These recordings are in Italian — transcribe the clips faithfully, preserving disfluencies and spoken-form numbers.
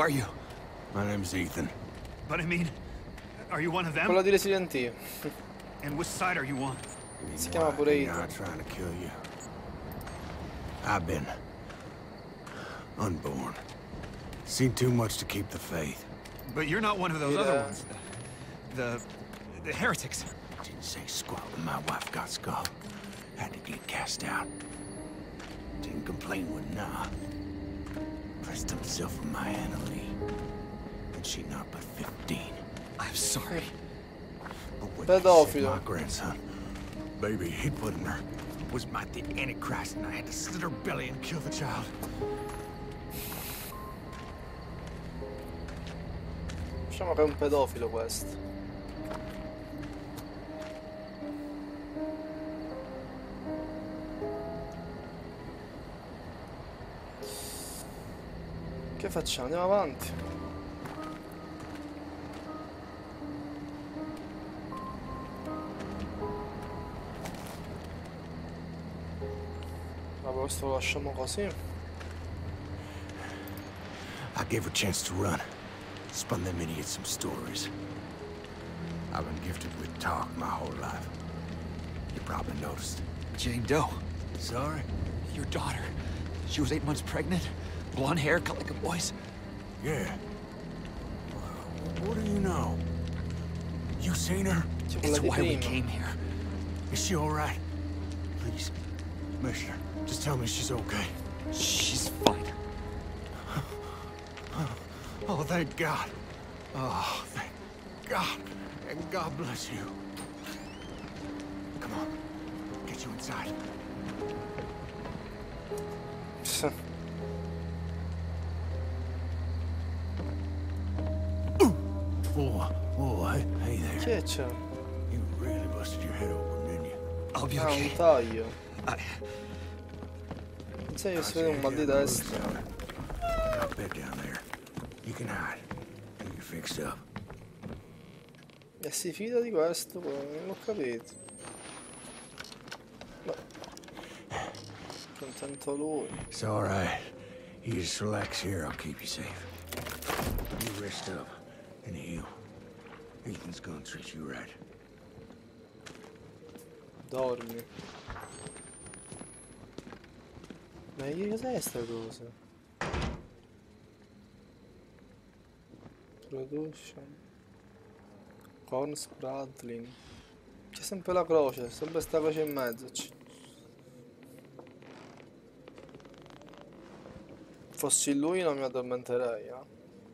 are you? My name's Ethan. But I mean, are you one of them? Quello di Resident Evil. And which side are you on? You mean Si chiama why pure they're Ethan. not trying to kill you. I've been unborn. Seen too much to keep the faith. But you're not one of those Yeah. other ones. The... the heretics. Didn't say squat when my wife got skulled. Had to get cast out. Didn't complain when nah. Pressed himself on my Anna Lee. And she not but fifteen. I'm sorry. But what Pedofilo. they said my grandson, baby he put in her, was my the Antichrist, and I had to slit her belly and kill the child. Diciamo che è un pedofilo questo. Che facciamo? Andiamo avanti. Ma questo lo lasciamo così. I gave her a chance to run. Spun them idiots some stories. I've been gifted with talk my whole life. You probably noticed. Jane Doe. Sorry? Your daughter. She was eight months pregnant. Blonde hair, cut like a boy's. Yeah. Well, what do you know? You seen her? C'è It's quella di why we prima. came here. Is she all right? Please, Commissioner, just tell me she's okay. She's fine. Oh, thank God. Oh, thank God. And God bless you. Come on, get you inside. Oh, oh, hey, hey there. Che c'è? You really busted your head open, didn't you? I'll be Ah, un okay. taglio. I... Non sai che si vede un mal di testa. Got bed down there. You can hide. And you're fixed up. E si fida di questo, poi, non l'ho capito. Beh. Contento lui. It's all right. You just relax here. I'll keep you safe. You rest up and heal. Ethan's gonna treat you right. Dormi. Ma che cos'è sta cosa? Production. Corn Spratling. C'è sempre la croce, sempre sta croce in mezzo. C Fossi lui non mi addormenterei, eh.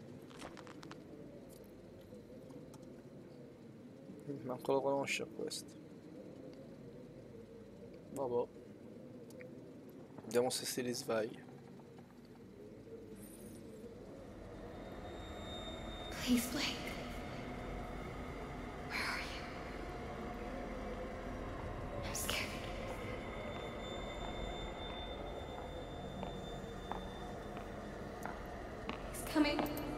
Manco lo conosce questo. Vabbè. Vediamo se si risveglia. Please, Blake. Where are you? I'm scared. He's coming.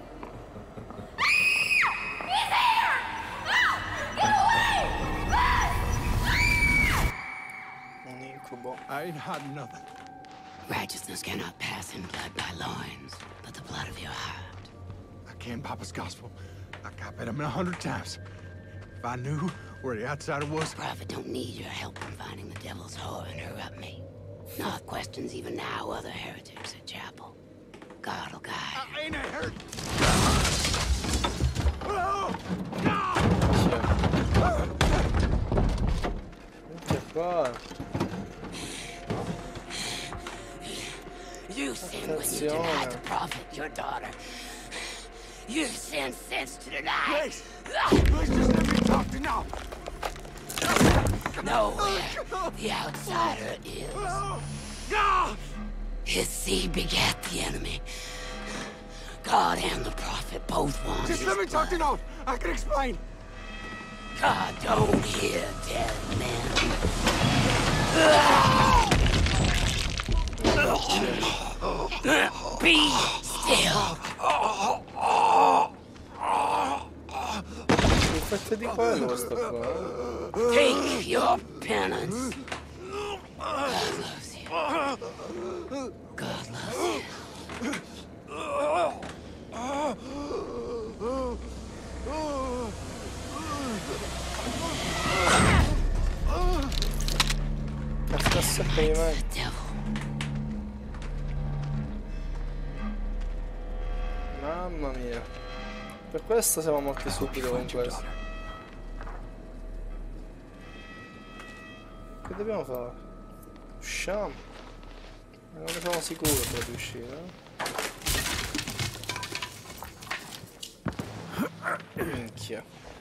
He's here! No! Get away! Un incubo. I ain't hiding nothing. Righteousness cannot pass in blood by loins, but the blood of your heart. I can Papa's gospel. I copied him a hundred times. If I knew where the outsider was, Prophet don't need your help in finding the devil's whore and interrupt me. Nor questions even now other heretics at chapel. God will guide. I ain't a hurt. Che qua? You sinned when you denied the prophet, your daughter. You sinned since to deny. Please, please just let me talk to now. Nowhere the outsider is. His seed begat the enemy. God and the prophet both want Just his let me talk to blood. now. I can explain. God don't hear dead men. Be still. Che fette di quello questo qua? Take your penance. God loves you. God loves you. Cassetto di me. Mamma mia. Per questo siamo morti subito con questo. Che dobbiamo fare? Usciamo. Non ne sono sicuro per riuscire, eh? Minchia.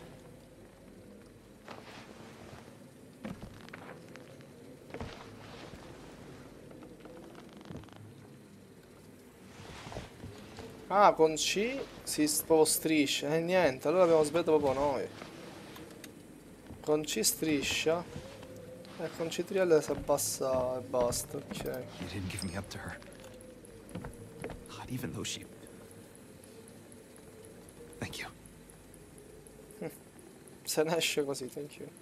Ah, con C si proprio striscia. E eh, niente, allora abbiamo sbagliato proprio noi. Con C striscia. E con C tre L si abbassa e basta, ok. You didn't give me up to her. Not even though she... Thank you. Se ne esce così, thank you.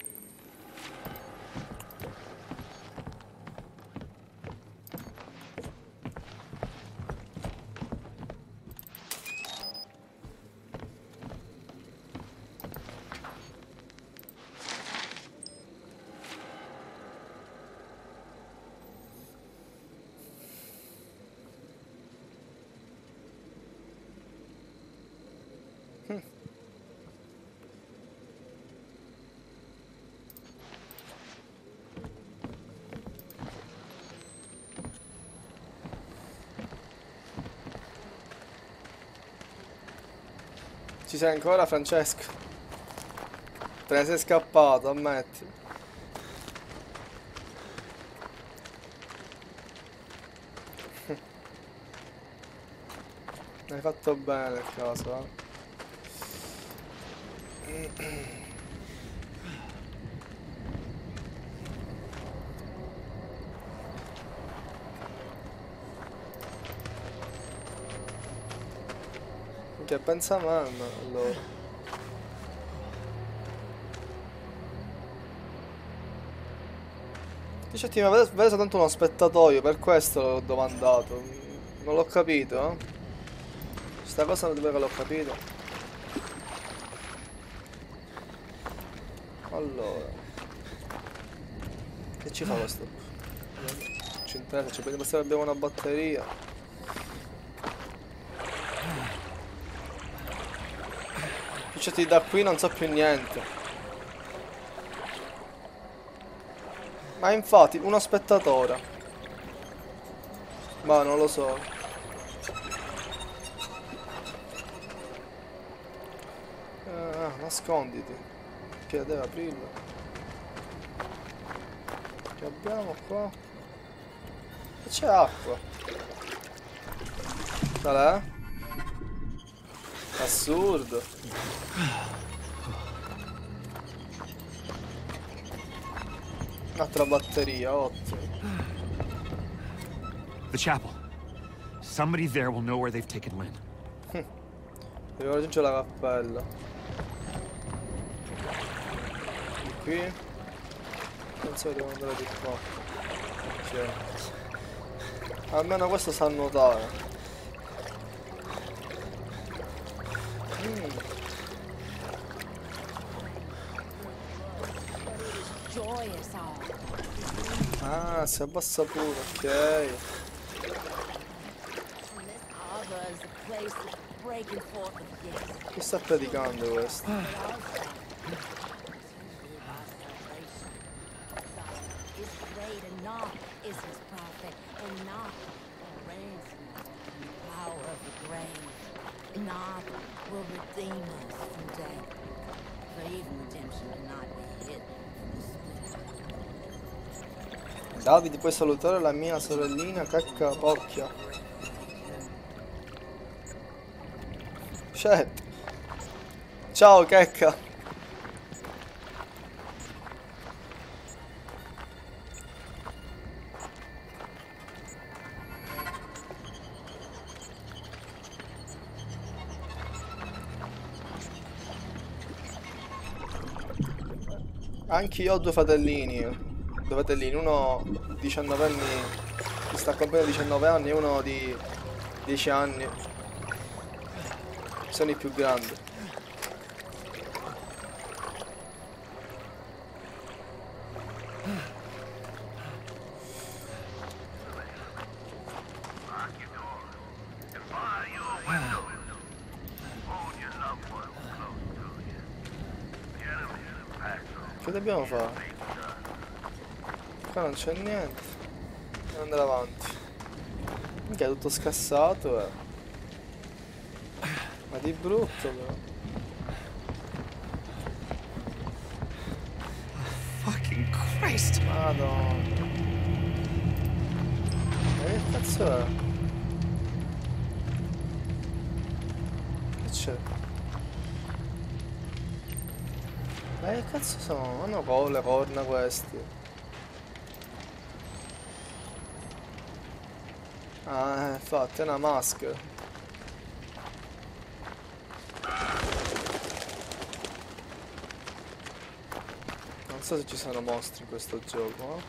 Ci sei ancora, Francesco? Te ne sei scappato, ammetti. Hai fatto bene il caso, eh? Che pensa mamma, allora. Dicetti, ma vede, vede soltanto uno spettatoio, per questo l'ho domandato. Non l'ho capito, eh? Sta cosa non dove l'ho capito. Allora. Che ci fa questo? Ci interessa, ci prendiamo se abbiamo una batteria. Dicetti, da qui non so più niente. Ma infatti, uno spettatore. Ma non lo so. Ah, nasconditi. Che deve aprirlo. Che abbiamo qua? E c'è acqua. Qual è? Assurdo. Un'altra batteria, ottimo. The chapel. Somebody there will know where they've taken Lynn. Devo raggiungere la cappella. Di qui. Penso che devo andare di qua. Ok. Almeno questo sa nuotare. Mm. Ah, si abbassa pure, ok. Chi sta predicando questo? Davide, puoi salutare la mia sorellina Cacca Pocchia. Chat. Ciao Cacca. Anche io ho due fratellini. Due fratellini, uno diciannove anni, che sta compiendo diciannove anni, e uno di dieci anni. Sono i più grandi. Che dobbiamo fare? Qua non c'è niente. Devo andare avanti. Minchia, è tutto scassato, eh. Ma di brutto, però. Fucking Christ! Madonna. Ma che cazzo è? Che c'è? Ma che cazzo sono? Hanno co- le corna questi. Ah, eh, infatti è una maschera. Non so se ci sono mostri in questo gioco, no?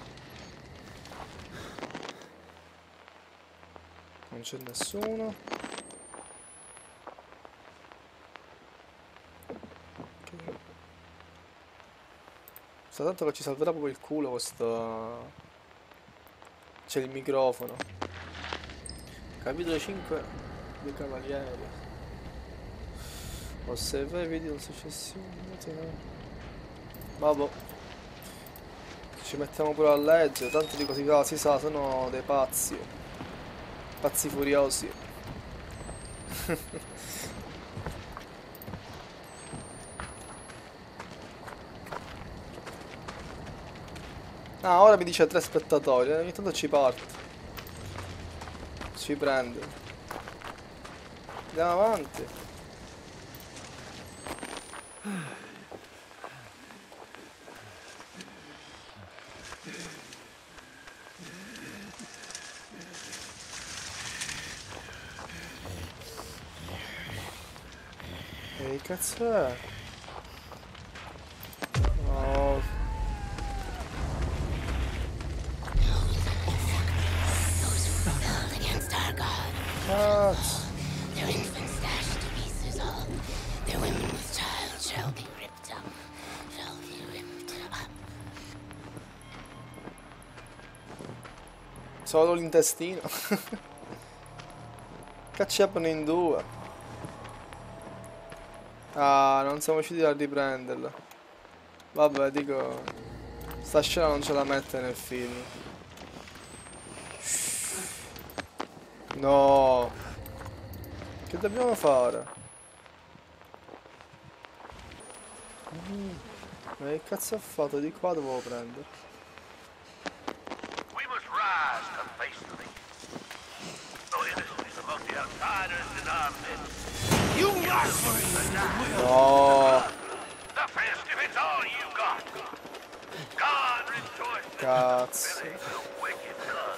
Non c'è nessuno. Ok. Sta tanto che ci salverà proprio il culo questo. C'è il microfono. Capitolo cinque dei Cavalieri. Osserva i video successivi. Vabbè. Ci mettiamo pure a leggere. Tanto di così là si sa, sono dei pazzi. Pazzi furiosi. Ah, ora mi dice tre spettatori. Ogni tanto ci parte. Ci prende. Andiamo avanti. E che cazzo è? No. Against our God. Cazzo. Their infants dashed to pieces all. Their women with child shall be ripped up. Shall be ripped up. Solo l'intestino. Cacciapano in due. Ah, non siamo riusciti a riprenderla. Vabbè, dico, sta scena non ce la mette nel film. No. Che dobbiamo fare? Mm. Ma che cazzo ho fatto? Di qua dovevo prendere. We must rise to face the beast. No innocence among the outsiders in our midst. You must No. the fist if it's all you got. God rejoices. Cazzo. There ain't no wicked blood.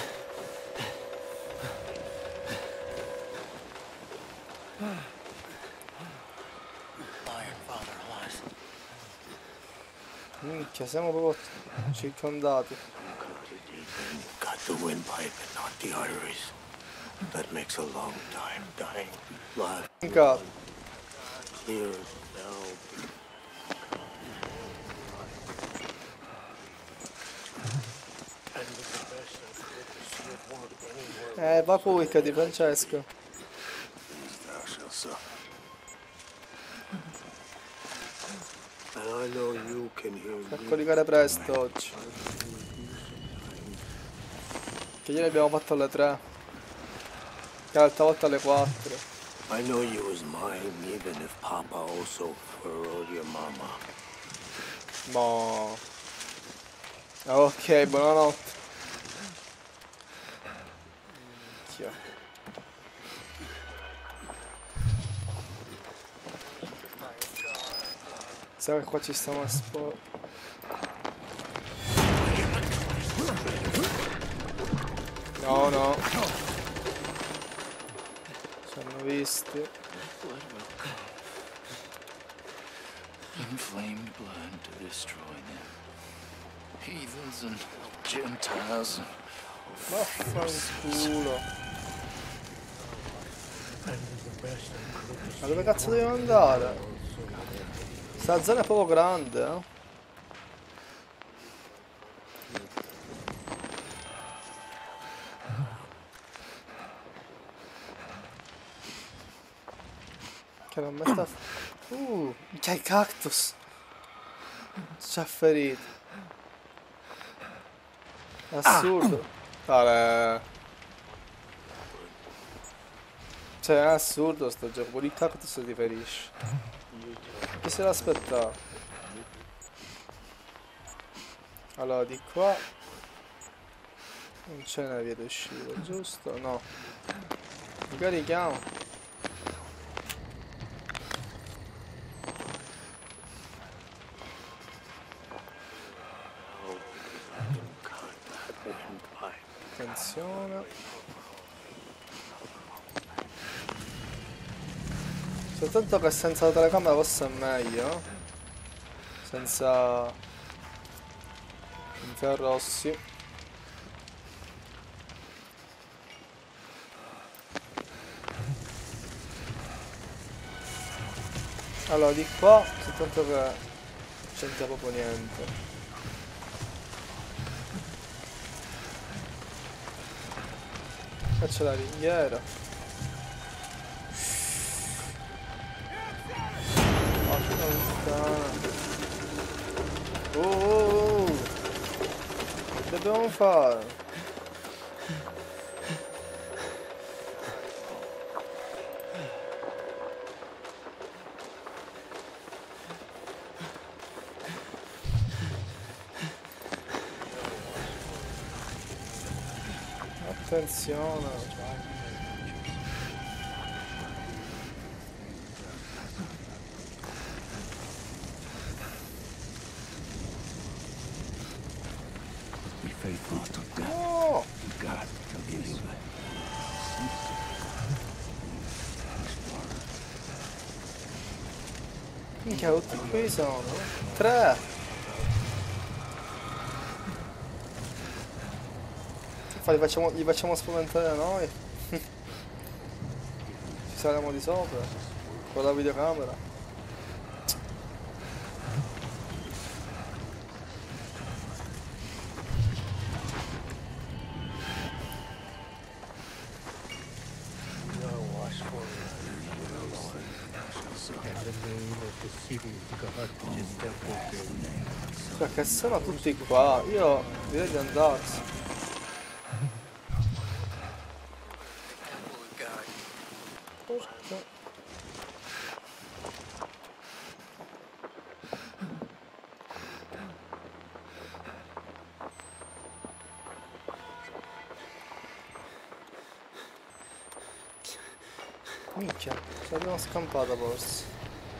Minchia, siamo proprio circondati. Got the windpipe and not the arteries. That makes a long time dying. Life Minchia. clear now. Eh, va di Francesco. Thou shalt suffer. And I know you can hear Per me. collegare presto oggi. Che ieri abbiamo fatto alle tre. Che l'altra volta alle quattro. I know you was mine, even if Papa also furrowed your mama. No. Ok, buonanotte. Minchia. Sa che qua ci stiamo a spo... No, no. Ci hanno visti. Inflamed blood to destroy them. Heathens and Gentiles. Vaffanculo. Ma dove cazzo devo andare? Sta zona è proprio grande, eh? Che non mi sta... Uh, c'è il cactus! ci ha ferito. È assurdo. Vale. Cioè è assurdo sto gioco, pure il cactus ti ferisce. Chi se l'aspettava? Allora di qua non c'è una via d'uscita, giusto? No. Ricarichiamo. Attenzione. Soltanto che senza la telecamera forse è meglio. Senza infrarossi. Allora di qua soltanto che non c'entra proprio niente. Qua c'è la ringhiera. Porca puttana. Oh, oh, oh. Che dobbiamo fare? Attenzione. Be faithful to death. No! God forgive you. Minchia, tutti qui sono. Tre! Fa, Li facciamo, li facciamo spaventare noi. Ci saliamo di sopra. Con la videocamera. Cioè che sono tutti qua, io direi di andarsi. Porca. Minchia, ci abbiamo scampato forse.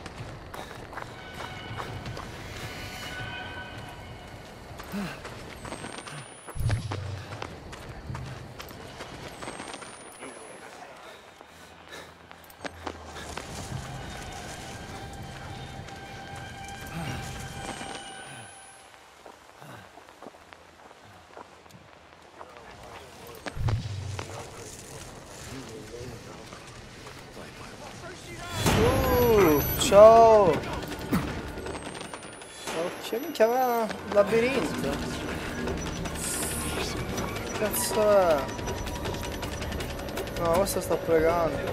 Uh, ciao! Che minchia aveva un labirinto? Che cazzo è? No, questo sta pregando.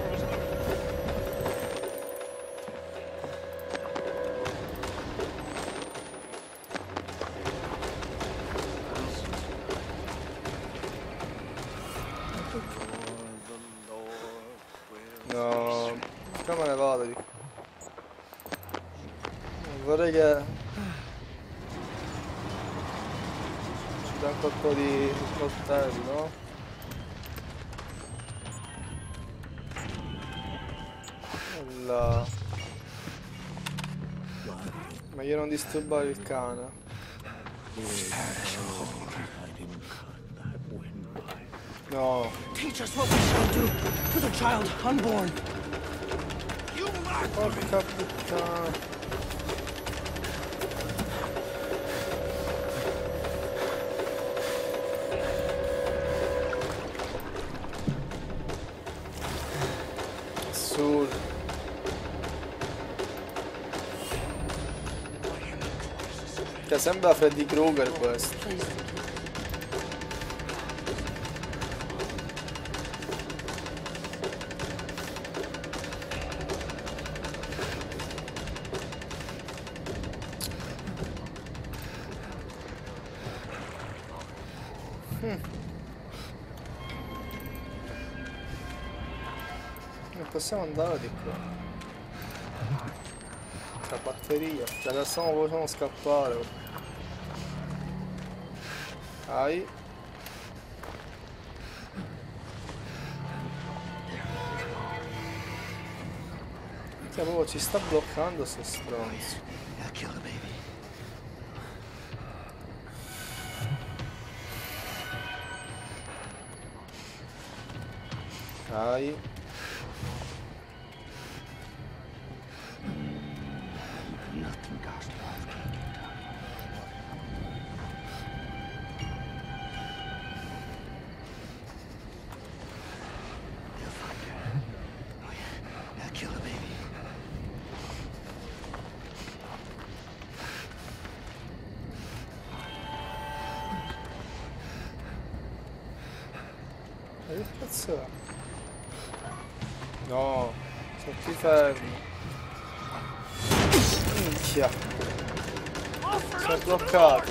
No, come ne vado di qua? Vorrei che ci dà un colpo di coltello. Là. Ma io non disturbare il cane. No. Teach us what we shall do for the child unborn. Porca puttana. Assurdo. Che sembra Freddy Krueger questo. Mm. Non possiamo andare di qua. La batteria. La possiamo, possiamo scappare. Dai. Cioè, proprio ci sta bloccando sto stronzo. Dai. Ma che cazzo è? No, sono tutti fermi. Minchia. Si è bloccato.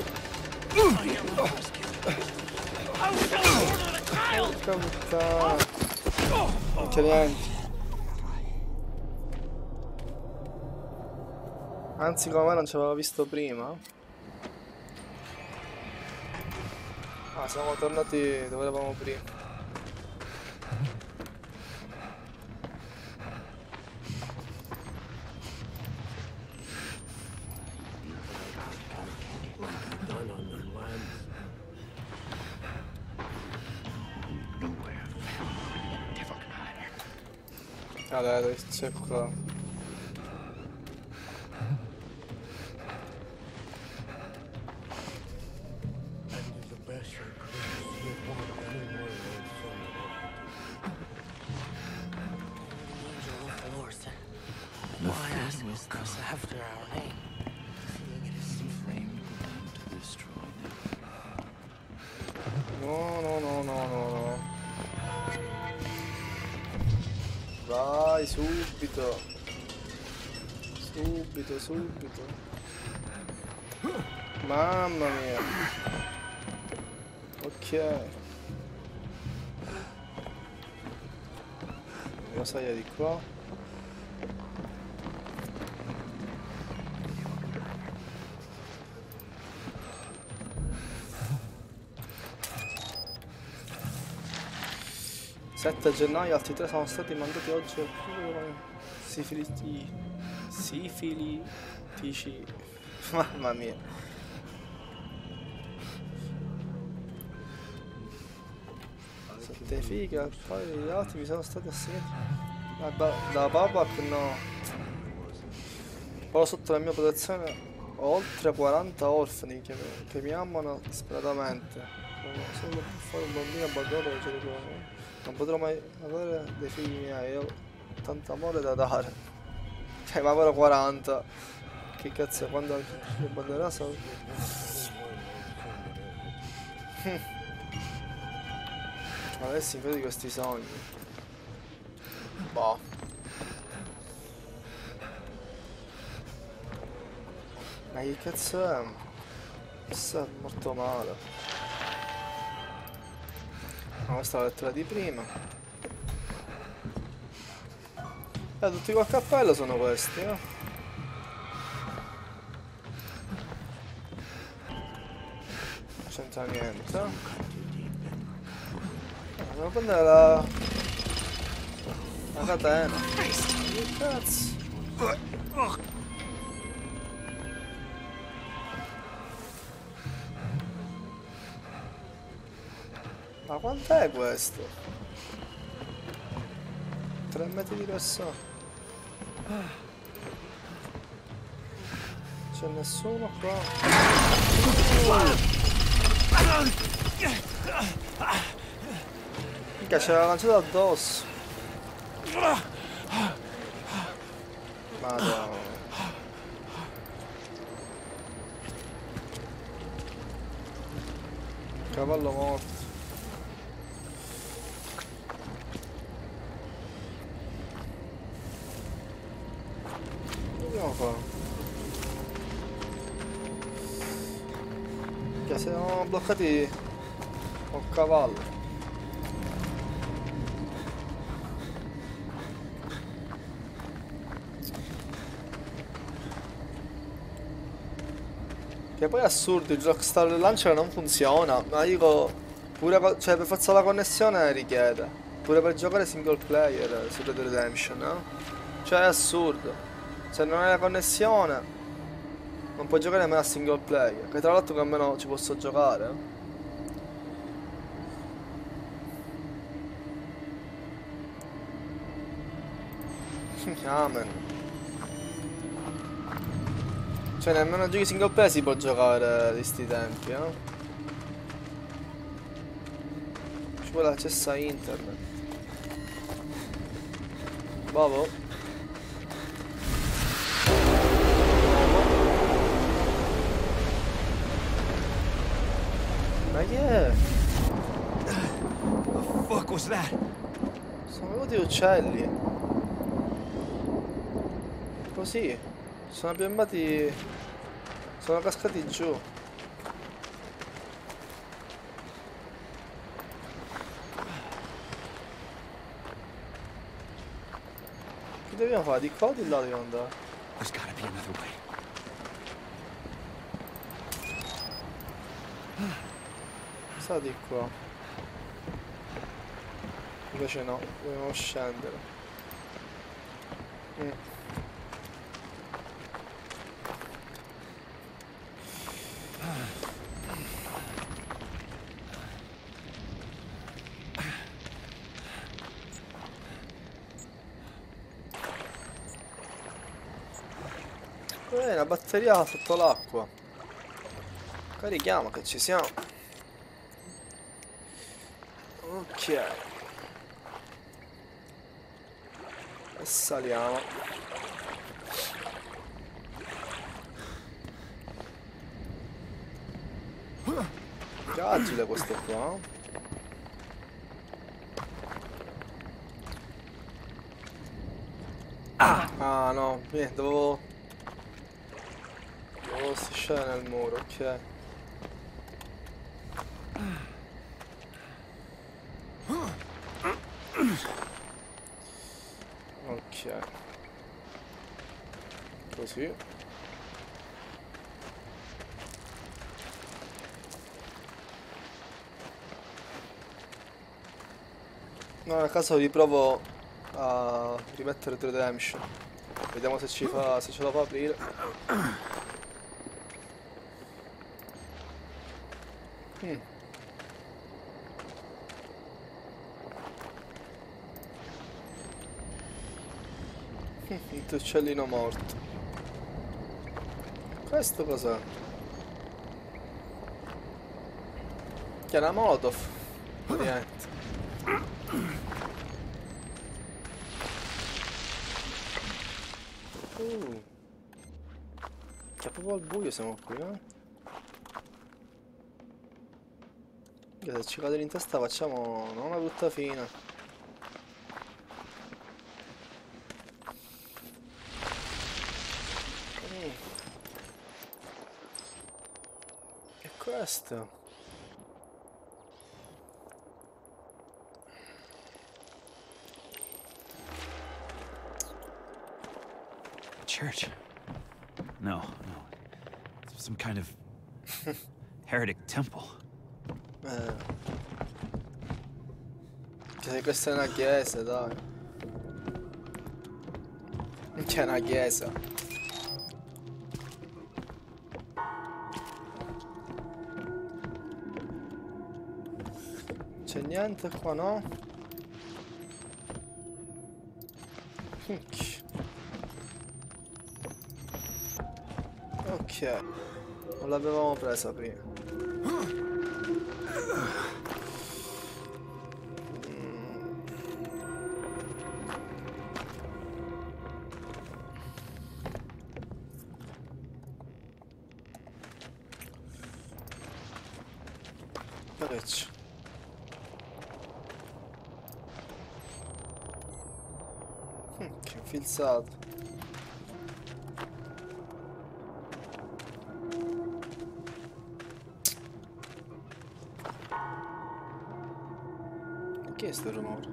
Porca puttana. Non c'è niente. Anzi, come me non ci avevo visto prima. Ah, siamo tornati dove eravamo prima. Ah dai, dove c'è qua? No, no, no, no, no, no. Vai, subito. Subito, subito. Mamma mia. Ok. Cosa è di qua? sette gennaio, altri tre sono stati mandati oggi al sifiliti sifilitici. Mamma mia. Sette figa, poi gli altri mi sono stati assegnati da, da Babak, no. Poi sotto la mia protezione ho oltre quaranta orfani che mi, che mi amano disperatamente. Solo per fare un bambino abbandonato che c'è di cuore. Non potrò mai avere dei figli miei, io ho tanto amore da dare. Cioè, ma avrò quaranta. Che cazzo è, quando mi abbandonerà so... Adesso vedi questi sogni. Boh. Ma che cazzo è? Questo è molto male. Ah, questa è la lettera di prima. Eh, tutti col cappello sono questi, eh? Non c'entra niente. Eh, devo prendere la... la catena. Che cazzo? Ma quant'è questo? Tre metri di persona. C'è nessuno qua. Mica ce l'ha lanciato addosso. Madonna. Cavallo morto. Qua. Che siamo bloccati Ho cavallo. Che poi è assurdo, il Rockstar Launcher non funziona, ma dico, pure co- cioè per forza la connessione richiede, pure per giocare single player su Red Dead Redemption, no? Cioè è assurdo, se non hai la connessione non puoi giocare nemmeno a single player, che tra l'altro che almeno ci posso giocare. Eh? Amen. Cioè nemmeno giochi single player si può giocare di sti tempi, eh? Ci vuole l'accesso a internet. Bravo. Ma che è? The fuck was that? Sono venuti uccelli. Così. Sono abbiambati. Sono cascati giù. Che dobbiamo fare? Di qua o di là dobbiamo andare? There's gotta be another way. Sta di qua. Invece no, dobbiamo scendere. Mm. Eh, una batteria sotto l'acqua. Carichiamo che ci siamo. Ok. E saliamo. Che agile questo qua. Ah, ah no, niente, dovevo... Devo strisciare nel muro, ok. Ok. Così. No, nel caso riprovo a rimettere Red Dead Redemption. Vediamo se ci fa, se ce la fa aprire. Mm. Il tuo uccellino morto. Questo cos'è? Che è una Molotov. Niente. Uh. Che proprio al buio siamo qui, eh? Se ci cade in testa facciamo non una brutta fine. Mm. E questo? Church? No, no. Some kind of heretic temple. Eh. Che questa è una chiesa, dai. Che è una chiesa. C'è niente qua, no? Ok. Non l'avevamo presa prima. Parecchio. Mm, che infilzato. Che è sto rumore?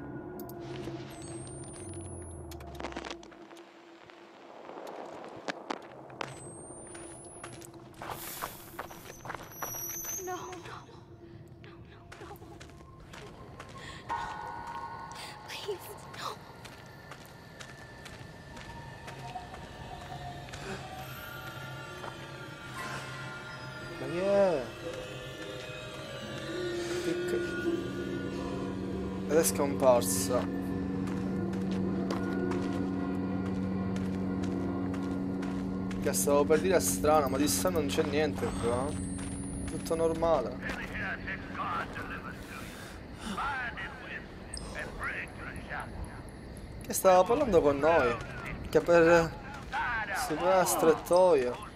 No, no, no, no, no. Please, no. Ma che è? Che... Ed è scomparsa. Che stavo per dire è strano, ma di sta non c'è niente qua. Tutto normale. Che stava parlando con noi. Che per... Si va a strettoio.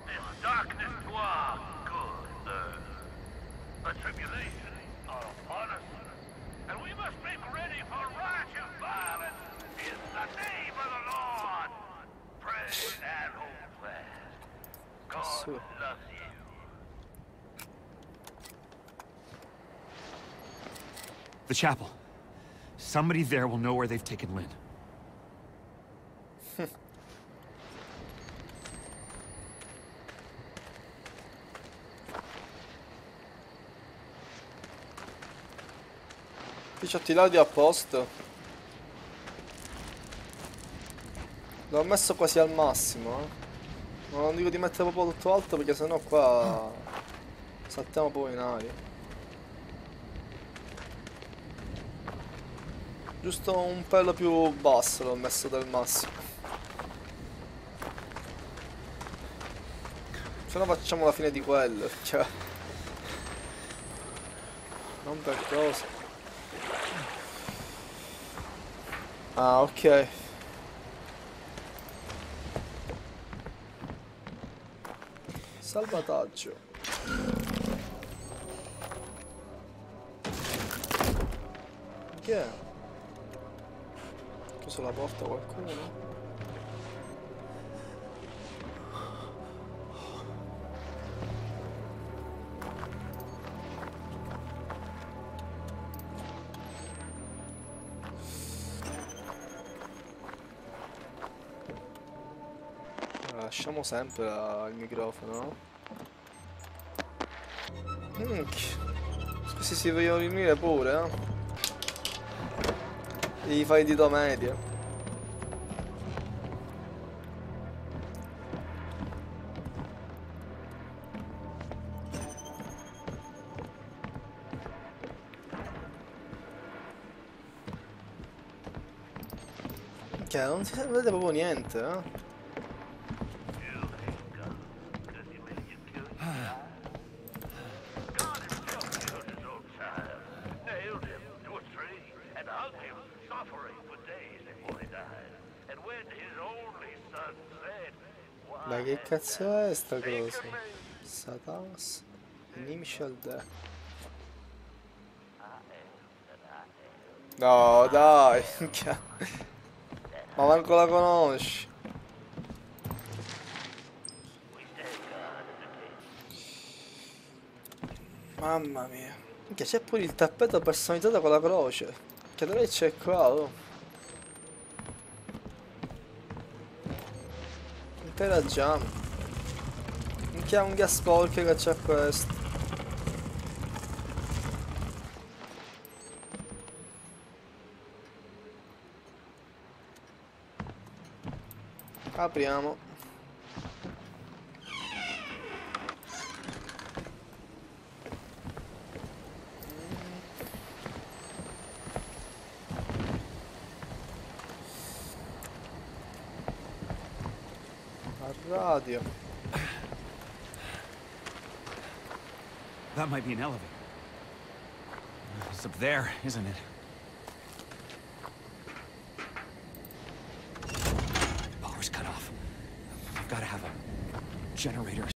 The chapel. Somebody there will know where they've taken Lynn. diciotto lati a posto. L'ho messo quasi al massimo, eh. Ma non dico di mettere proprio tutto alto perché sennò qua saltiamo poi in aria. Giusto un pelo più basso l'ho messo del massimo. Se no facciamo la fine di quello, cioè. Non per cosa. Ah, ok. Salvataggio. Che è? Cosa la porta qualcuno? Lasciamo sempre la- il microfono, no? Minchia. Questi si vogliono riunire pure, eh? Gli fai dito media. Che non si vede proprio niente, eh? Ma che cazzo è sta cosa? Satas Initial Death. No dai. Ma manco la conosci. Mamma mia. Minchia, c'è pure il tappeto personalizzato con la croce. Che dove c'è qua, oh? Interagiamo. Minchia un gas sporco che c'è questo. Apriamo. Radio. That might be an elevator. It's up there, isn't it? Power's cut off. I've got to have a generator.